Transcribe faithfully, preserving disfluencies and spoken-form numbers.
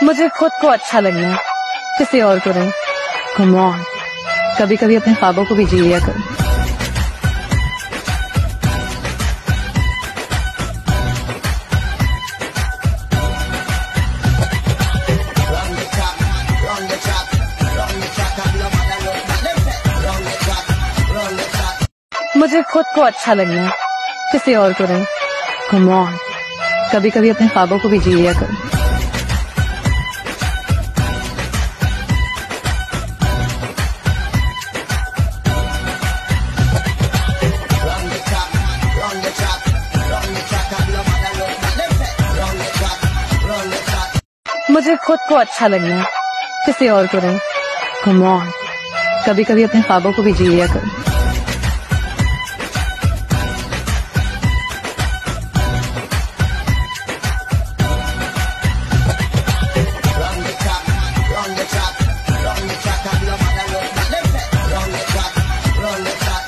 मुझे खुद को अच्छा लगना है, किसी और को नहीं। कम ऑन, कभी कभी अपने ख्वाबों को भी जी लिया करो। मुझे खुद को अच्छा लगना है, किसी और को नहीं। कम ऑन, कभी कभी अपने ख्वाबों को भी जी लिया करो। मुझे खुद को अच्छा लगना है, किसी और को नहीं। कम ऑन, कभी कभी अपने ख्वाबों को भी जी लिया करो।